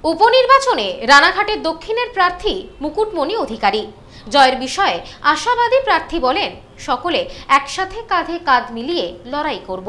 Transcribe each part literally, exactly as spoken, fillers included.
উপনির্বাচনে রানাঘাটের দক্ষিণের প্রার্থী মুকুটমণি অধিকারী জয়ের বিষয়ে আশাবাদী প্রার্থী বলেন, সকলে একসাথে কাঁধে কাঁধ মিলিয়ে লড়াই করব।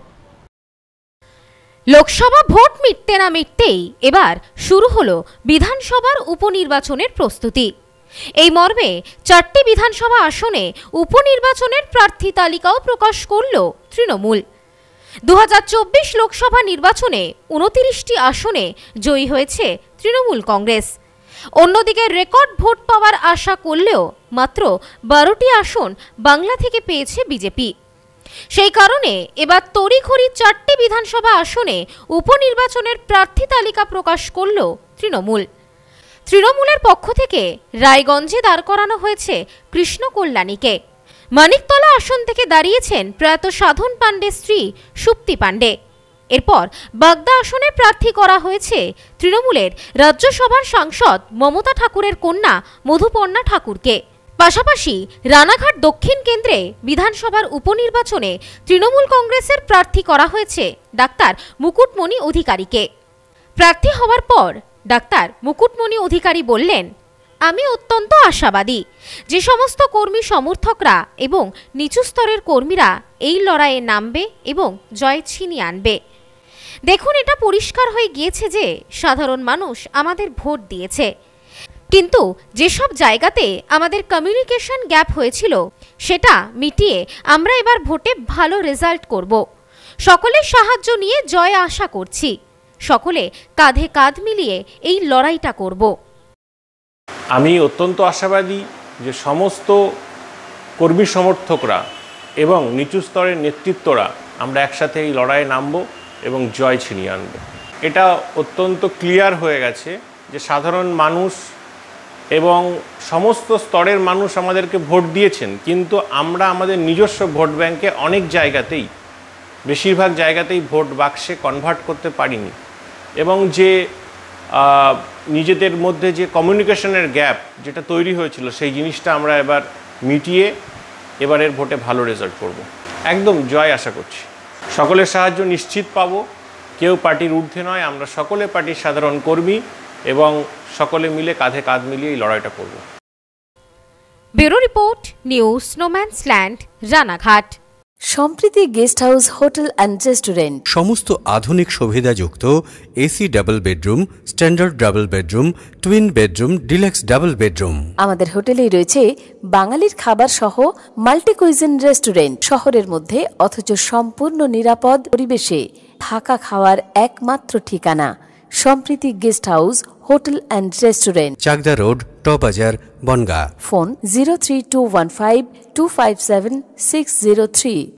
লোকসভা ভোট মিটতে না মিটতেই এবার শুরু হলো বিধানসভার উপনির্বাচনের প্রস্তুতি। এই মর্মে চারটি বিধানসভা আসনে উপনির্বাচনের প্রার্থী তালিকাও প্রকাশ করল তৃণমূল। দু হাজার চব্বিশ লোকসভা নির্বাচনে উনত্রিশটি আসনে জয়ী হয়েছে তৃণমূল কংগ্রেস। অন্যদিকে রেকর্ড ভোট পাওয়ার আশা করলেও মাত্র বারোটি আসন বাংলা থেকে পেয়েছে বিজেপি। সেই কারণে এবার তড়িঘড়ি চারটি বিধানসভা আসনে উপনির্বাচনের প্রার্থী তালিকা প্রকাশ করল তৃণমূল। তৃণমূলের পক্ষ থেকে রায়গঞ্জে দাঁড় করানো হয়েছে কৃষ্ণ কল্যাণীকে। মানিকতলা আসন থেকে দাঁড়িয়েছেন প্রয়াত সাধন পাণ্ডের স্ত্রী সুপ্তি পাণ্ডে। এরপর বাগদা আসনে প্রার্থী করা হয়েছে তৃণমূলের রাজ্যসভার সাংসদ মমতা ঠাকুরের কন্যা মধুপর্ণা ঠাকুরকে। পাশাপাশি রানাঘাট দক্ষিণ কেন্দ্রে বিধানসভার উপনির্বাচনে তৃণমূল কংগ্রেসের প্রার্থী করা হয়েছে ডাক্তার মুকুটমণি অধিকারীকে। প্রার্থী হওয়ার পর ডাক্তার মুকুটমণি অধিকারী বললেন, আমি অত্যন্ত আশাবাদী যে সমস্ত কর্মী সমর্থকরা এবং নিচু স্তরের কর্মীরা এই লড়াইয়ে নামবে এবং জয় ছিনিয়ে আনবে। দেখুন, এটা পরিষ্কার হয়ে গিয়েছে যে সাধারণ মানুষ আমাদের ভোট দিয়েছে, কিন্তু যেসব জায়গাতে আমাদের কমিউনিকেশন গ্যাপ হয়েছিল সেটা মিটিয়ে আমরা এবার ভোটে ভালো রেজাল্ট করব। সকলের সাহায্য নিয়ে জয় আশা করছি। সকলে কাঁধে কাঁধ মিলিয়ে এই লড়াইটা করব। আমি অত্যন্ত আশাবাদী যে সমস্ত কর্মী সমর্থকরা এবং নিচু স্তরের নেতৃত্বরা আমরা একসাথে এই লড়াইয়ে নামব এবং জয় ছিনিয়ে আনব। এটা অত্যন্ত ক্লিয়ার হয়ে গেছে যে সাধারণ মানুষ এবং সমস্ত স্তরের মানুষ আমাদেরকে ভোট দিয়েছেন, কিন্তু আমরা আমাদের নিজস্ব ভোট ব্যাংকে অনেক জায়গাতেই বেশিরভাগ জায়গাতেই ভোট বাক্সে কনভার্ট করতে পারিনি এবং যে নিজেদের মধ্যে যে কমিউনিকেশনের গ্যাপ যেটা তৈরি হয়েছিল সেই জিনিসটা আমরা এবার মিটিয়ে এবারের ভোটে ভালো রেজাল্ট করব। একদম জয় আশা করছি। সকলের সাহায্য নিশ্চিত পাবো। কেউ পার্টির ঊর্ধ্বে নয়, আমরা সকলে পার্টির সাধারণ কর্মী এবং সকলে মিলে কাঁধে কাঁধ মিলিয়ে এই লড়াইটা করব। Bureau report, news snowman's land, Ranaghat. Sampriti guest house, hotel and restaurant. সমস্ত আধুনিক সুবিধাযুক্ত AC double bedroom, standard double bedroom, twin bedroom, deluxe double bedroom. আমাদের হোটেলেই রয়েছে বাঙালির খাবার সহ মাল্টি কুইজিন রেস্টুরেন্ট। শহরের মধ্যে অথচ সম্পূর্ণ নিরাপদ পরিবেশে থাকা খাওয়ার একমাত্র ঠিকানা Sampriti guest house, hotel and restaurant, Chakdah road, টবাজার, Bongaon. Phone zero three two one five two five seven six zero three.